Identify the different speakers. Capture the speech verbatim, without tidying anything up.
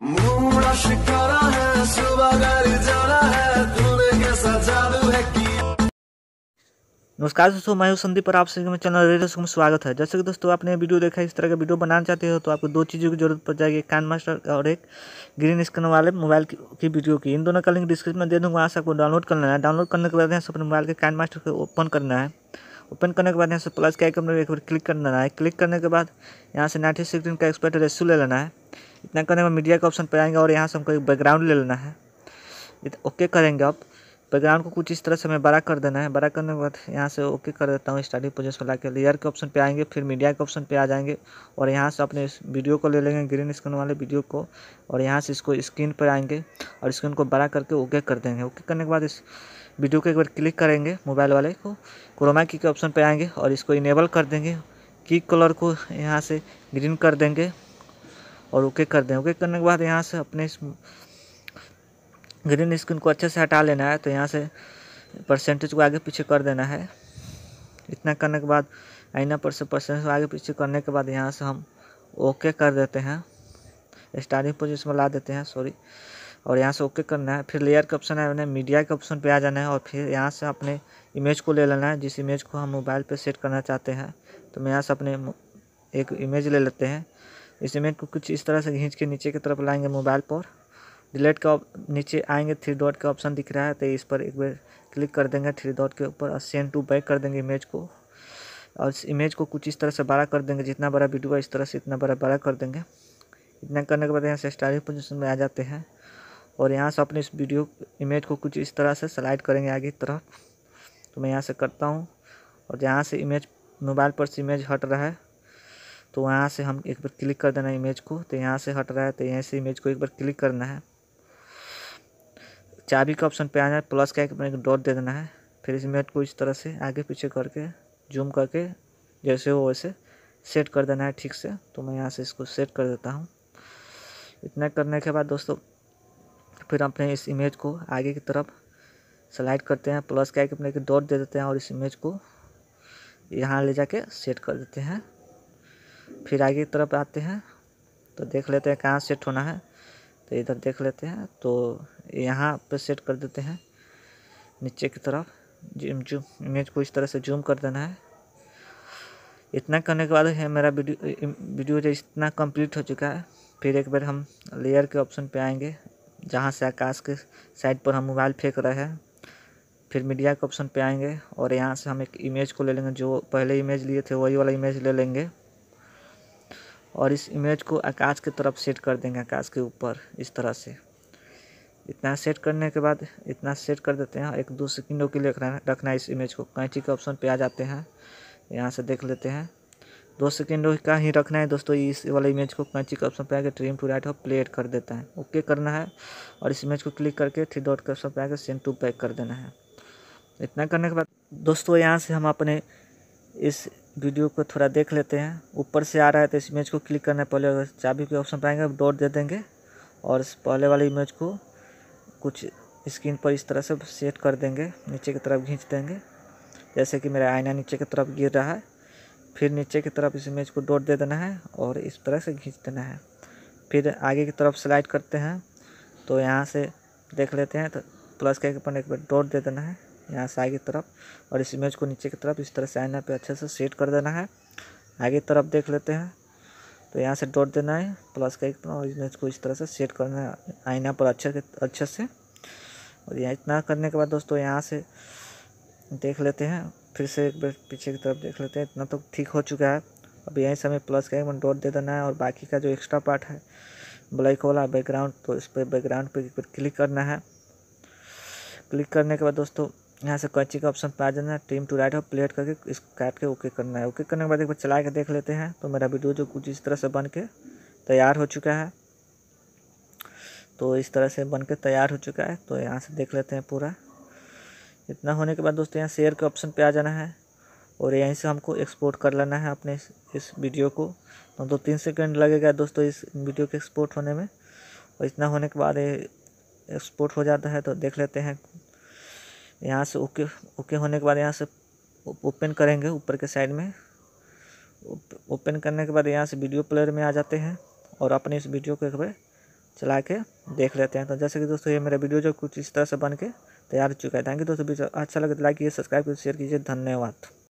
Speaker 1: मूड़ा शिकारा है, सुबह गाड़ी जाना है, तूने कैसा जादू है किया।
Speaker 2: नमस्कार दोस्तों, मैं हूं संदीप और आप सभी मेरे चैनल रेडियो में स्वागत है। जैसे कि दोस्तों आपने वीडियो देखा, इस तरह का वीडियो बनाना चाहते हो तो आपको दो चीज़ों की जरूरत पड़ जाएगी, एक कान मास्टर और एक ग्रीन स्क्रीन वाले मोबाइल की, की वीडियो की। इन दोनों का लिंक डिस्क्रिप्शन में दे दूँगा, वहाँ से आपको डाउनलोड करना है। डाउनलोड करने के बाद यहाँ से अपने मोबाइल के कान मास्टर को ओपन करना है। ओपन करने के बाद यहाँ से प्लस के आइकन पर एक बार क्लिक करना है। क्लिक करने के बाद यहाँ से नाइन्टी सिक्सटीन का एक्सपर्ट रेशियो ले लेना है। इतना करने के बाद मीडिया के ऑप्शन पर आएंगे और यहाँ से हमको एक बैकग्राउंड ले लेना है। ओके करेंगे आप बैकग्राउंड को कुछ इस तरह से हमें बड़ा कर देना है। बड़ा करने के बाद यहाँ से ओके कर देता हूँ। स्टार्टिंग पोजीशन ला के लेयर के ऑप्शन पे आएंगे, फिर मीडिया के ऑप्शन पे आ जाएंगे और यहाँ से अपने इस वीडियो को ले लेंगे, ग्रीन स्क्रीन वाले वीडियो को, और यहाँ से इसको स्क्रीन पर आएंगे और स्क्रीन को बड़ा करके ओके कर देंगे। ओके करने के बाद इस वीडियो को एक बार क्लिक करेंगे, मोबाइल वाले को क्रोमा की के ऑप्शन पर आएंगे और इसको इनेबल कर देंगे। की कलर को यहाँ से ग्रीन कर देंगे और ओके कर देंगे। ओके करने के बाद यहाँ से अपने इस ग्रीन स्क्रीन को अच्छे से हटा लेना है। तो यहाँ से परसेंटेज को आगे पीछे कर देना है। इतना करने के बाद आईना पर से परसेंटेज को आगे पीछे करने के बाद यहाँ से हम ओके कर देते हैं, स्टार्टिंग पोजीशन में ला देते हैं, सॉरी। और यहाँ से ओके करना है। फिर लेयर का ऑप्शन है, मीडिया के ऑप्शन पे आ जाना है और फिर यहाँ से अपने इमेज को ले लेना है, जिस इमेज को हम मोबाइल पे सेट करना चाहते हैं। तो मैं यहाँ से अपने एक इमेज ले लेते हैं। इस इमेज को कुछ इस तरह से खींच के नीचे की तरफ लाएंगे मोबाइल पर। डिलीट का नीचे आएंगे, थ्री डॉट का ऑप्शन दिख रहा है, तो इस पर एक बार क्लिक कर देंगे थ्री डॉट के ऊपर और सेंड टू बैक कर देंगे इमेज को। और इस इमेज को कुछ इस तरह से बड़ा कर देंगे, जितना बड़ा वीडियो है इस तरह से इतना बड़ा बड़ा कर देंगे। इतना करने के बाद यहाँ से स्टार्टिंग पोजीशन में आ जाते हैं और यहाँ से अपने इस वीडियो इमेज को कुछ इस तरह से स्लाइड करेंगे आगे की तरफ। तो मैं यहाँ से करता हूँ और जहाँ से इमेज मोबाइल पर से इमेज हट रहा है तो वहाँ से हम एक बार क्लिक कर देना है इमेज को। तो यहाँ से हट रहा है तो यहाँ से इमेज को एक बार क्लिक करना है। चाबी का ऑप्शन पे आना है, प्लस का एक डॉट दे देना है। फिर इस इमेज को इस तरह से आगे पीछे करके जूम करके जैसे हो वैसे सेट कर देना है ठीक से। तो मैं यहाँ से इसको सेट कर देता हूँ। इतना करने के बाद दोस्तों फिर अपने इस इमेज को आगे की तरफ स्लाइड करते हैं, प्लस का एक डॉट दे देते हैं और इस इमेज को यहाँ ले जाके सेट कर देते हैं। फिर आगे की तरफ आते हैं तो देख लेते हैं कहाँ सेट होना है। तो इधर देख लेते हैं तो यहाँ पे सेट कर देते हैं नीचे की तरफ। जूम जूम इमेज को इस तरह से जूम कर देना है। इतना करने के बाद है मेरा वीडियो वीडियो जो इतना कंप्लीट हो चुका है। फिर एक बार हम लेयर के ऑप्शन पे आएंगे, जहाँ से आकाश के साइड पर हम मोबाइल फेंक रहे हैं। फिर मीडिया के ऑप्शन पे आएंगे और यहाँ से हम एक इमेज को ले लेंगे, जो पहले इमेज लिए थे वही वाला इमेज ले लेंगे और इस इमेज को आकाश की तरफ सेट कर देंगे, आकाश के ऊपर इस तरह से। इतना सेट करने के बाद इतना सेट कर देते हैं। एक दो सेकंडों के लिए रखना रखना है इस इमेज को। कैंची के ऑप्शन पे आ जाते हैं, यहाँ से देख लेते हैं दो सेकंडों का ही रखना है दोस्तों। इस वाले इमेज को कैंची के ऑप्शन पे आके ट्रिम टू राइट और प्ले कर देता है, ओके करना है। और इस इमेज को क्लिक करके थ्री डॉट के ऑप्शन पे आके सेंड टू बैक कर देना है। इतना करने के बाद दोस्तों यहाँ से हम अपने इस वीडियो को थोड़ा देख लेते हैं। ऊपर से आ रहा है तो इस इमेज को क्लिक करना है। पहले चाबी के ऑप्शन पर आएंगे, डॉट दे देंगे और इस पहले वाले इमेज को कुछ स्क्रीन पर इस तरह से सेट कर देंगे, नीचे की तरफ खींच देंगे, जैसे कि मेरा आईना नीचे की तरफ गिर रहा है। फिर नीचे की तरफ इस इमेज को डॉट दे देना है और इस तरह से खींच देना है। फिर आगे की तरफ स्लाइड करते हैं तो यहाँ से देख लेते हैं तो प्लस के ऊपर एक बार डॉट दे देना है यहाँ से आगे की तरफ और इस इमेज को नीचे की तरफ इस तरह से आईना पे अच्छे से सेट कर देना है। आगे की तरफ देख लेते हैं तो यहाँ से डॉट देना है प्लस का एक और इमेज को इस तरह से सेट करना है आईना पर अच्छे अच्छे से। और यहाँ इतना करने के बाद दोस्तों यहाँ से देख लेते हैं, फिर से एक बार पीछे की तरफ देख लेते हैं। इतना तो ठीक हो चुका है। अब यहीं से हमें प्लस का एक डॉट दे देना है और बाकी का जो एक्स्ट्रा पार्ट है ब्लैक वाला बैकग्राउंड, तो इस पर बैकग्राउंड पर एक बार क्लिक करना है। क्लिक करने के बाद दोस्तों यहाँ से कैंची का ऑप्शन पे आ जाना है, ट्रिम टू राइट और प्लेट करके इसको काट के ओके करना है। ओके करने के बाद एक बार चला के देख लेते हैं तो मेरा वीडियो जो कुछ इस तरह से बन के तैयार हो चुका है। तो इस तरह से बन के तैयार हो चुका है। तो यहाँ से देख लेते हैं पूरा। इतना होने के बाद दोस्तों यहाँ शेयर के ऑप्शन पे आ जाना है और यहीं से हमको एक्सपोर्ट कर लेना है अपने इस, इस वीडियो को। तो दो तीन सेकंड लगेगा दोस्तों इस वीडियो के एक्सपोर्ट होने में। और इतना होने के बाद एक्सपोर्ट हो जाता है तो देख लेते हैं। यहाँ से ओके ओके होने के बाद यहाँ से ओपन करेंगे ऊपर के साइड में। ओपन करने के बाद यहाँ से वीडियो प्लेयर में आ जाते हैं और अपने इस वीडियो को एक बार चला के देख लेते हैं। तो जैसे कि दोस्तों ये मेरा वीडियो जो कुछ इस तरह से बन के तैयार हो चुका है। थैंक यू दोस्तों, वीडियो अच्छा लगे तो लाइक कीजिए, सब्सक्राइब कीजिए, शेयर कीजिए। धन्यवाद।